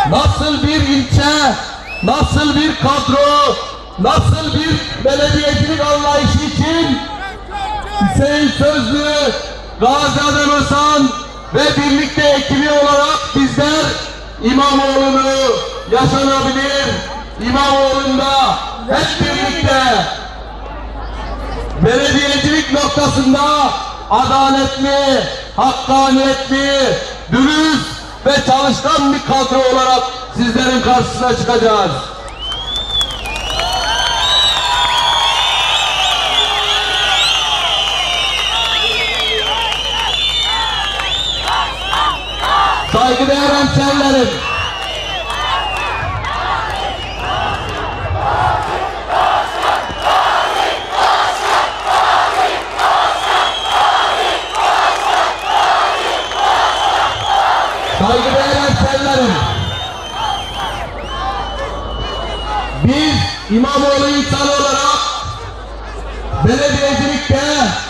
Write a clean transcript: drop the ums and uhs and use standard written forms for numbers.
nasıl bir ilçe, nasıl bir kadro, nasıl bir belediyecilik anlayışı için Hüseyin Sözlü, Gazi Adem ve birlikte ekibi olarak bizler İmamoğlu'nu yaşanabilir, İmamoğlu'nda hep birlikte belediyecilik noktasında adaletli, hakkaniyetli, dürüst ve çalışkan bir kadro olarak sizlerin karşısına çıkacağız. Saygıdeğer hemşehrilerim, biz İmamoğlu insanı olarak belediyecilikte